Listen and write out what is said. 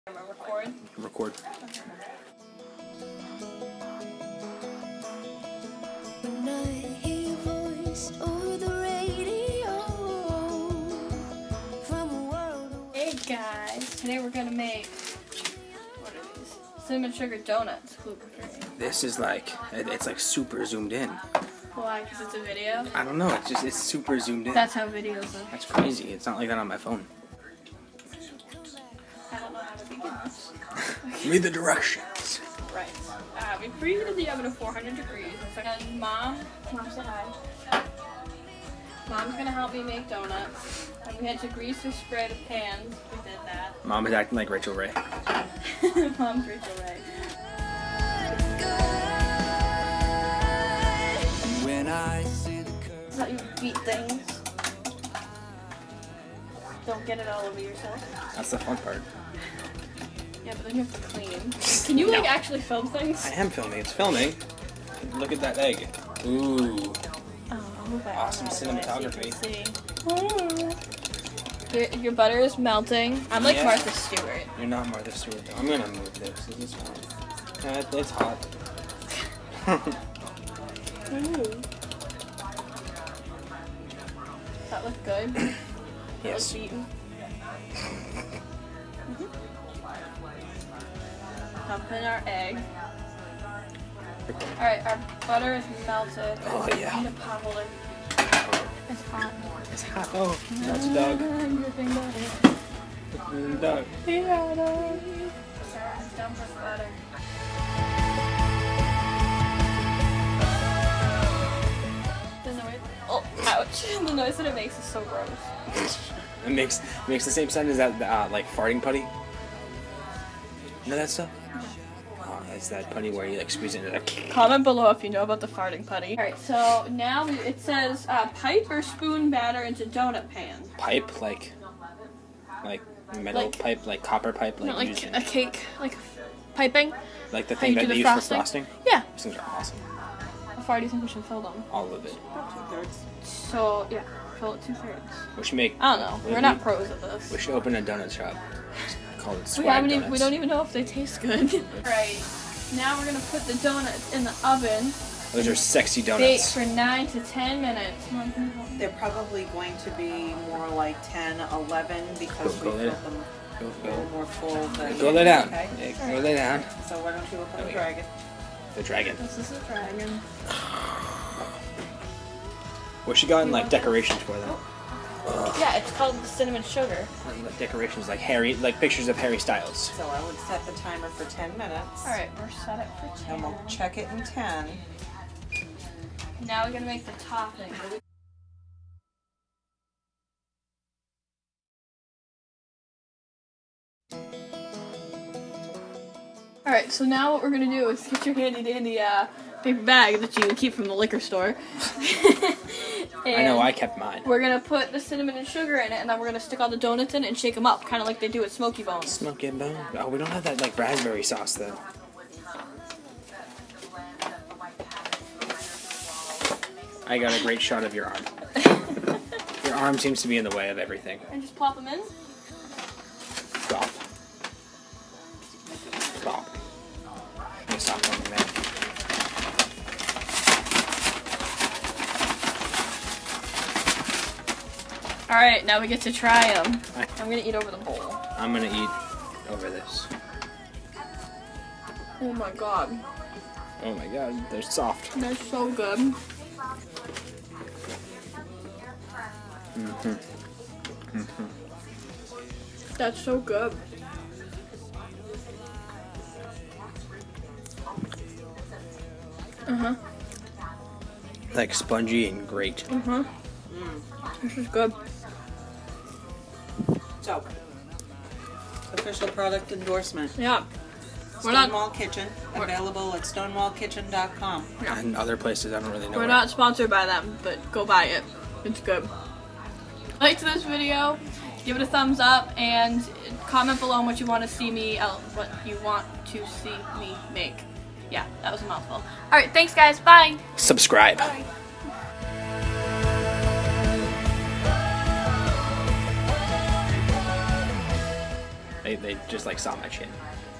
Record? Record. Hey guys, today we're gonna make, what are these? Cinnamon sugar donuts, gluten-free. This is like, it's like super zoomed in. Why? Because it's a video? I don't know, it's super zoomed in. That's how videos are. That's crazy. It's not like that on my phone. I don't know how to begin this. Read the directions. Right. We preheated the oven to 400 degrees. And Mom said hi. Mom's gonna help me make donuts. And we had to grease or spray the pans. We did that. Mom is acting like Rachel Ray. Mom's Rachel Ray. When I see the That's how you beat things. Don't get it all over yourself. That's the fun part. Yeah, but then you have to clean. Can you like actually film things? I am filming. It's filming. Look at that egg. Ooh. Oh, I'll move that Awesome out of the way so you cinematography. can see. Your butter is melting. I'm like Yeah. Martha Stewart. You're not Martha Stewart though. I'm gonna move this. Is this fine? Yeah, it's hot. Ooh. Does that look good? Yes. Look beaten. Dump in our egg. Alright, our butter is melted. Oh, yeah. I need a pot holder. It's hot. It's hot. Oh, that's a dog. Dripping butter. Dog. Yeah, dog. Sarah's done with butter. The noise. Oh, ouch. The noise that it makes is so gross. It makes the same sound as that like farting putty. You know that stuff? Oh, it's that putty where you like squeeze it into the... Comment below if you know about the farting putty. Alright, so now it says pipe or spoon batter into donut pan. Pipe, like metal Like- pipe, like copper pipe, like, Not like using, a cake, like piping. like the how thing you that do they the use frosting? for frosting. Yeah. These things are awesome. How far do you think we should fill them? All of it. So, yeah, fill it 2/3. We should make. I don't know. We're not pros at this. We should open a donut shop. Call it We Swag haven't Donuts. even, we don't even know if they taste good. Right. Now we're gonna put the donuts in the oven. Those are sexy Bake donuts. for 9 to 10 minutes. Mom, can you help me? They're probably going to be more like 10, 11 because we Go filled there. them Go, a little more full than... Go lay down. Okay. Yeah, go lay down. So why don't you open There the we go. dragon? The dragon. This is a dragon. What's she gotten like decorations for them? Yeah, it's called the cinnamon sugar. Like decorations like Harry, like pictures of Harry Styles. So I would set the timer for 10 minutes. Alright, we're set it for 10. And we'll check it in 10. Now we're gonna make the topping. Alright, so now what we're gonna do is get your handy dandy paper bag that you keep from the liquor store. I know, I kept mine. We're gonna put the cinnamon and sugar in it, and then we're gonna stick all the donuts in it and shake them up, kind of like they do at Smoky Bones. Smoky Bone. Oh, we don't have that like raspberry sauce though. I got a great shot of your arm. Your arm seems to be in the way of everything. And just plop them in. Stop. Stop. I'm gonna stop on that. Alright, now we get to try them. I'm gonna eat over the bowl. I'm gonna eat over this. Oh my god. Oh my god, they're soft. They're so good. Mm-hmm. That's so good. Uh-huh. Like spongy and great. Uh-huh. This is good. So, official product endorsement. Yeah. We're not Stonewall Kitchen, available at stonewallkitchen.com. And other places I don't really know. we're not sponsored by them, but go buy it. It's good. Like this video, give it a thumbs up, and comment below on what you want to see me make. Yeah, that was a mouthful. All right, thanks guys. Bye. Subscribe. Bye. They just like saw my chin.